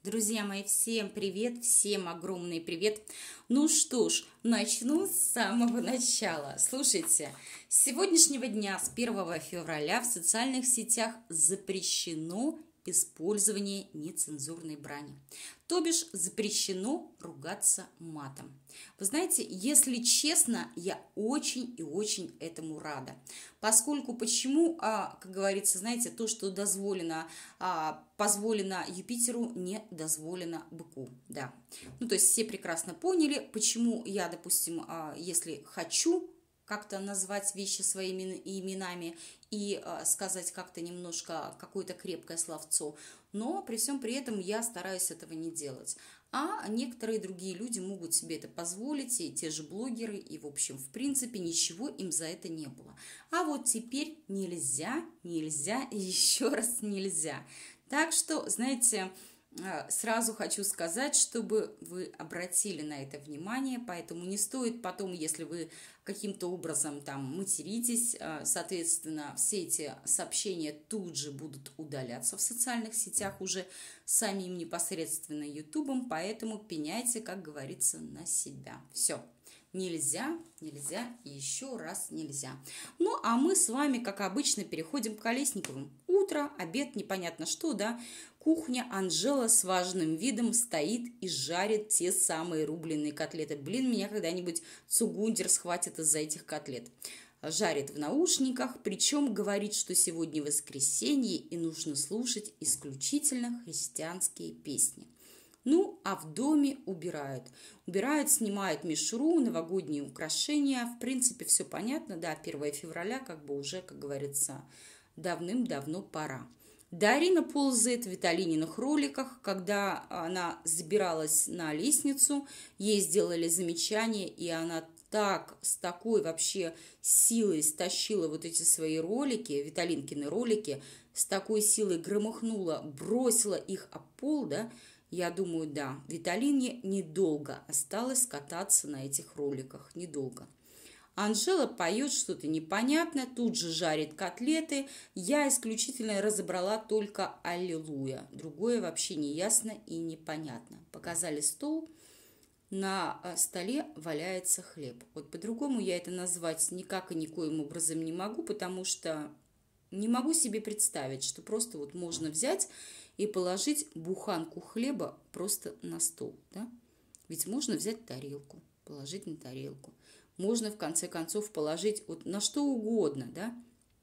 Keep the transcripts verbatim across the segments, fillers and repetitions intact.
Друзья мои, всем привет, всем огромный привет. Ну что ж, начну с самого начала. Слушайте, с сегодняшнего дня, с первого февраля, в социальных сетях запрещено использование нецензурной брани. То бишь запрещено ругаться матом. Вы знаете, если честно, я очень и очень этому рада. Поскольку почему, а, как говорится, знаете, то, что дозволено, а, позволено Юпитеру, не дозволено быку. Да. Ну, то есть все прекрасно поняли, почему я, допустим, а, если хочу как-то назвать вещи своими именами и э, сказать как-то немножко какое-то крепкое словцо, но при всем при этом я стараюсь этого не делать. А некоторые другие люди могут себе это позволить, и те же блогеры, и в общем, в принципе, ничего им за это не было. А вот теперь нельзя, нельзя и еще раз нельзя. Так что, знаете, сразу хочу сказать, чтобы вы обратили на это внимание, поэтому не стоит потом, если вы каким-то образом там материтесь, соответственно, все эти сообщения тут же будут удаляться в социальных сетях уже самим непосредственно ютубом, поэтому пеняйте, как говорится, на себя. Все. Нельзя, нельзя и еще раз нельзя. Ну, а мы с вами, как обычно, переходим к Колесниковым. Утро, обед, непонятно что, да. Кухня, Анжела с важным видом стоит и жарит те самые рубленые котлеты. Блин, меня когда-нибудь Цугундер схватит из-за этих котлет. Жарит в наушниках, причем говорит, что сегодня воскресенье и нужно слушать исключительно христианские песни. Ну, а в доме убирают. Убирают, снимают мишуру, новогодние украшения. В принципе, все понятно, да, первое февраля, как бы уже, как говорится, давным-давно пора. Дарина ползает в Виталининых роликах, когда она забиралась на лестницу, ей сделали замечание, и она так, с такой вообще силой стащила вот эти свои ролики, Виталинкины ролики, с такой силой громыхнула, бросила их об пол, да. Я думаю, да, Виталине недолго осталось кататься на этих роликах, недолго. Анжела поет что-то непонятное, тут же жарит котлеты. Я исключительно разобрала только «Аллилуйя». Другое вообще не ясно и непонятно. Показали стол, на столе валяется хлеб. Вот по-другому я это назвать никак и никоим образом не могу, потому что не могу себе представить, что просто вот можно взять и положить буханку хлеба просто на стол, да? Ведь можно взять тарелку, положить на тарелку. Можно, в конце концов, положить вот на что угодно, да?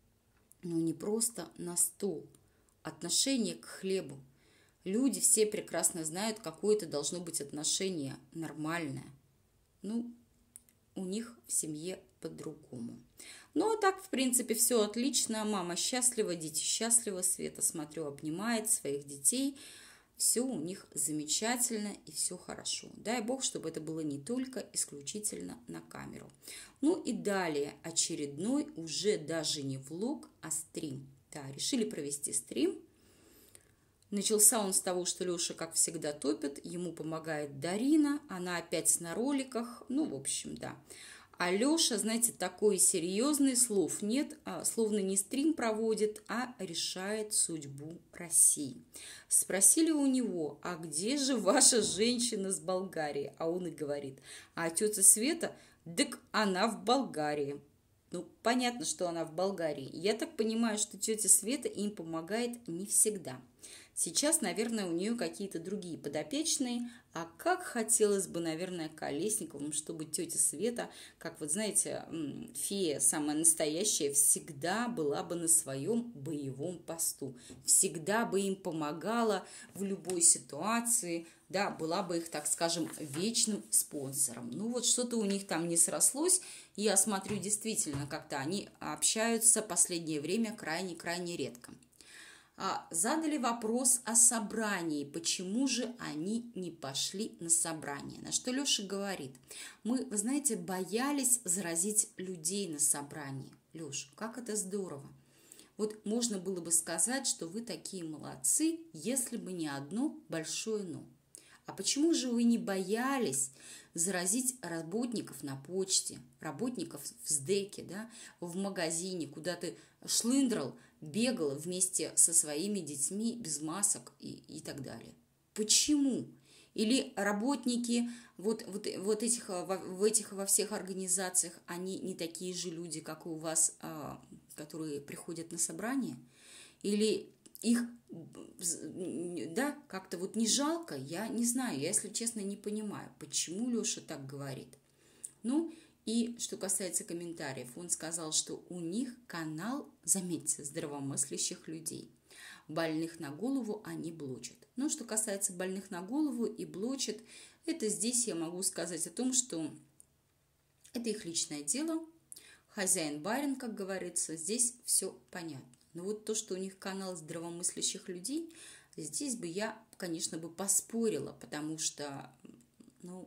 Но не просто на стол. Отношение к хлебу. Люди все прекрасно знают, какое это должно быть отношение нормальное. Ну, у них в семье по-другому. Ну, а так, в принципе, все отлично. Мама счастлива, дети счастливы. Света, смотрю, обнимает своих детей. Все у них замечательно и все хорошо. Дай Бог, чтобы это было не только исключительно на камеру. Ну и далее очередной, уже даже не влог, а стрим. Да, решили провести стрим. Начался он с того, что Леша, как всегда, топит. Ему помогает Дарина. Она опять на роликах. Ну, в общем, да. А Леша, знаете, такой серьезный, слов нет, словно не стрим проводит, а решает судьбу России. Спросили у него, а где же ваша женщина с Болгарии? А он и говорит, а тетя Света, так она в Болгарии. Ну, понятно, что она в Болгарии. Я так понимаю, что тетя Света им помогает не всегда. Сейчас, наверное, у нее какие-то другие подопечные, а как хотелось бы, наверное, Колесниковым, чтобы тетя Света, как вот знаете, фея самая настоящая, всегда была бы на своем боевом посту, всегда бы им помогала в любой ситуации, да, была бы их, так скажем, вечным спонсором. Ну вот что-то у них там не срослось, я смотрю, действительно, как-то они общаются в последнее время крайне-крайне редко. Задали вопрос о собрании, почему же они не пошли на собрание. На что Леша говорит, мы, вы знаете, боялись заразить людей на собрании. Леша, как это здорово. Вот можно было бы сказать, что вы такие молодцы, если бы не одно большое «но». А почему же вы не боялись заразить работников на почте, работников в СДЭКе, да, в магазине, куда ты шлындрал, бегал вместе со своими детьми без масок и, и так далее? Почему? Или работники вот, вот, вот этих, в этих во всех организациях, они не такие же люди, как и у вас, которые приходят на собрание? Или их, да, как-то вот не жалко? Я не знаю, я, если честно, не понимаю, почему Леша так говорит. Ну, и что касается комментариев, он сказал, что у них канал, заметьте, здравомыслящих людей. Больных на голову они блочат. Но что касается больных на голову и блочат, это здесь я могу сказать о том, что это их личное дело. Хозяин-барин, как говорится, здесь все понятно. Но вот то, что у них канал здравомыслящих людей, здесь бы я, конечно, бы поспорила, потому что, ну,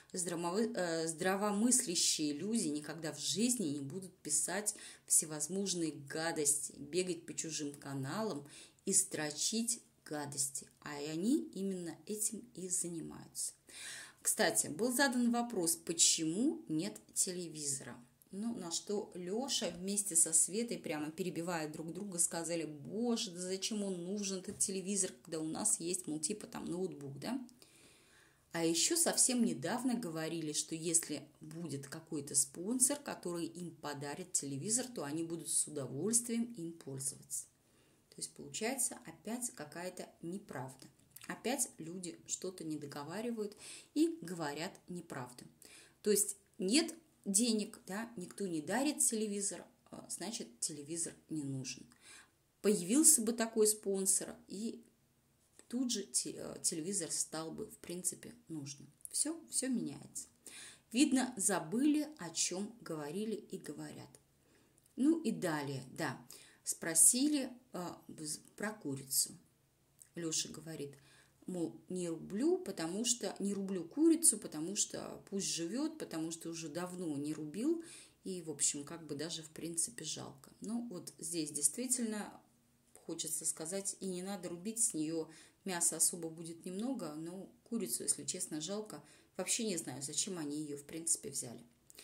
здравомыслящие люди никогда в жизни не будут писать всевозможные гадости, бегать по чужим каналам и строчить гадости. А они именно этим и занимаются. Кстати, был задан вопрос, почему нет телевизора? Ну, на что Леша вместе со Светой, прямо перебивая друг друга, сказали: боже, да зачем он нужен, этот телевизор, когда у нас есть, мол, типа там ноутбук, да? А еще совсем недавно говорили, что если будет какой-то спонсор, который им подарит телевизор, то они будут с удовольствием им пользоваться. То есть получается опять какая-то неправда. Опять люди что-то не договаривают и говорят неправду. То есть нет денег, да, никто не дарит телевизор, значит, телевизор не нужен. Появился бы такой спонсор, и тут же телевизор стал бы, в принципе, нужным. Все, все меняется. Видно, забыли, о чем говорили и говорят. Ну и далее, да, спросили э, про курицу. Леша говорит, мол, не рублю, потому что не рублю курицу, потому что пусть живет, потому что уже давно не рубил, и, в общем, как бы даже, в принципе, жалко. Ну, вот здесь действительно хочется сказать, и не надо рубить с нее, мяса особо будет немного, но курицу, если честно, жалко. Вообще не знаю, зачем они ее, в принципе, взяли.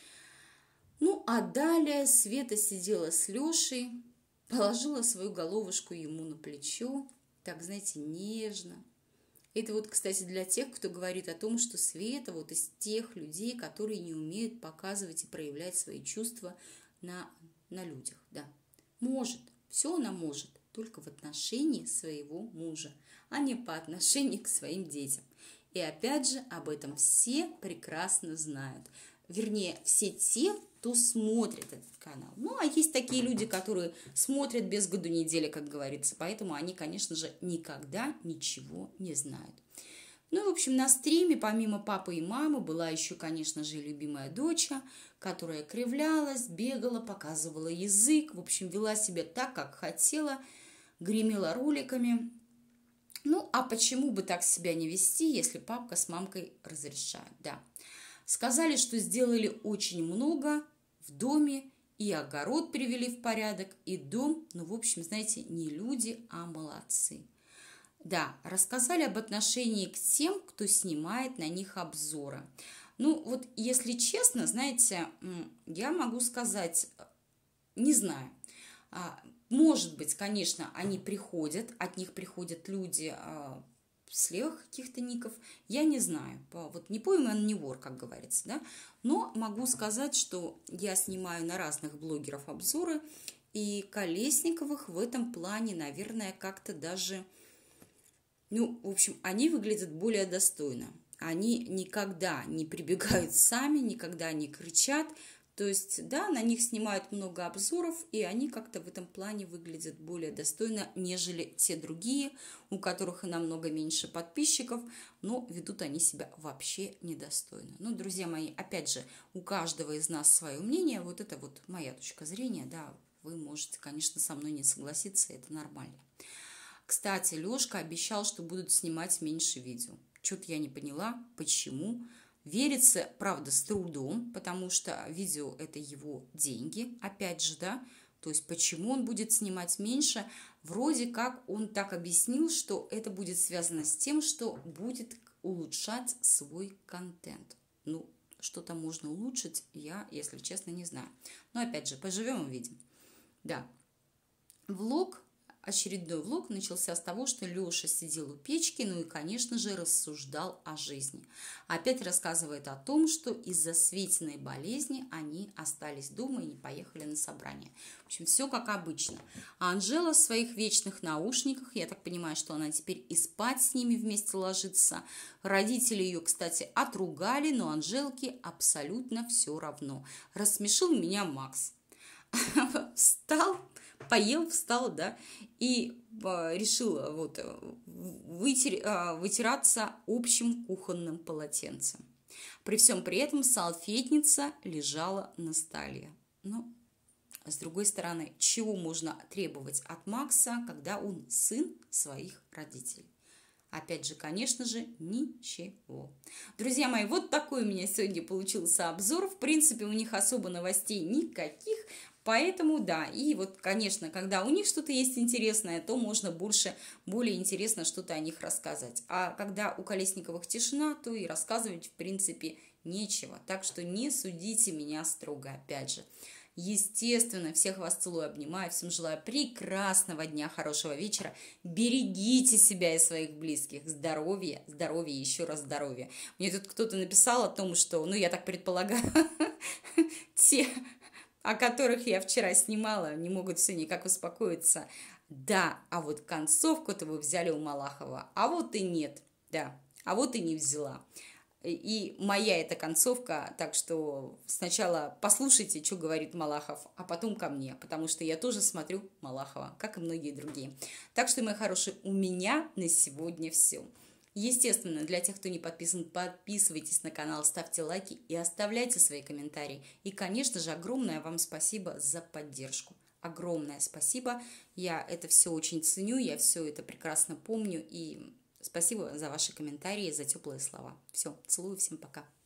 Ну, а далее Света сидела с Лешей, положила свою головушку ему на плечо, так, знаете, нежно. Это вот, кстати, для тех, кто говорит о том, что Света вот из тех людей, которые не умеют показывать и проявлять свои чувства на, на людях. Да. Может, все она может, только в отношении своего мужа, а не по отношению к своим детям. И опять же, об этом все прекрасно знают. Вернее, все те, кто смотрит этот канал. Ну, а есть такие люди, которые смотрят без году недели, как говорится. Поэтому они, конечно же, никогда ничего не знают. Ну, в общем, на стриме, помимо папы и мамы, была еще, конечно же, любимая доча, которая кривлялась, бегала, показывала язык. В общем, вела себя так, как хотела, гремела роликами. Ну, а почему бы так себя не вести, если папка с мамкой разрешают? Да. Сказали, что сделали очень много в доме, и огород привели в порядок, и дом, ну, в общем, знаете, не люди, а молодцы. Да, рассказали об отношении к тем, кто снимает на них обзоры. Ну, вот, если честно, знаете, я могу сказать, не знаю. Может быть, конечно, они приходят, от них приходят люди с левых каких-то ников, я не знаю, вот не пойман, не вор, как говорится, да, но могу сказать, что я снимаю на разных блогеров обзоры, и Колесниковых в этом плане, наверное, как-то даже, ну, в общем, они выглядят более достойно, они никогда не прибегают сами, никогда не кричат. То есть, да, на них снимают много обзоров, и они как-то в этом плане выглядят более достойно, нежели те другие, у которых и намного меньше подписчиков, но ведут они себя вообще недостойно. Ну, друзья мои, опять же, у каждого из нас свое мнение, вот это вот моя точка зрения, да, вы можете, конечно, со мной не согласиться, это нормально. Кстати, Лешка обещал, что будут снимать меньше видео. Что-то я не поняла, почему. Верится, правда, с трудом, потому что видео – это его деньги, опять же, да, то есть почему он будет снимать меньше, вроде как он так объяснил, что это будет связано с тем, что будет улучшать свой контент. Ну, что-то можно улучшить, я, если честно, не знаю. Но опять же, поживем и увидим. Да, влог Очередной влог начался с того, что Леша сидел у печки, ну и, конечно же, рассуждал о жизни. Опять рассказывает о том, что из-за Светиной болезни они остались дома и не поехали на собрание. В общем, все как обычно. А Анжела в своих вечных наушниках, я так понимаю, что она теперь и спать с ними вместе ложится. Родители ее, кстати, отругали, но Анжелке абсолютно все равно. Рассмешил меня Макс. Встал, поел, встал, да, и э, решил вот, вытер, э, вытираться общим кухонным полотенцем. При всем при этом салфетница лежала на столе. Ну, с другой стороны, чего можно требовать от Макса, когда он сын своих родителей? Опять же, конечно же, ничего. Друзья мои, вот такой у меня сегодня получился обзор. В принципе, у них особо новостей никаких. Поэтому, да, и вот, конечно, когда у них что-то есть интересное, то можно больше, более интересно что-то о них рассказать. А когда у Колесниковых тишина, то и рассказывать, в принципе, нечего. Так что не судите меня строго, опять же. Естественно, всех вас целую, обнимаю, всем желаю прекрасного дня, хорошего вечера. Берегите себя и своих близких. Здоровья, здоровья, еще раз здоровья. Мне тут кто-то написал о том, что, ну, я так предполагаю, те, о которых я вчера снимала, не могут все никак успокоиться. Да, а вот концовку-то вы взяли у Малахова, а вот и нет, да, а вот и не взяла. И моя эта концовка, так что сначала послушайте, что говорит Малахов, а потом ко мне, потому что я тоже смотрю Малахова, как и многие другие. Так что, мои хорошие, у меня на сегодня все. Естественно, для тех, кто не подписан, подписывайтесь на канал, ставьте лайки и оставляйте свои комментарии. И, конечно же, огромное вам спасибо за поддержку. Огромное спасибо. Я это все очень ценю, я все это прекрасно помню и... Спасибо за ваши комментарии, за теплые слова. Все, целую, всем пока.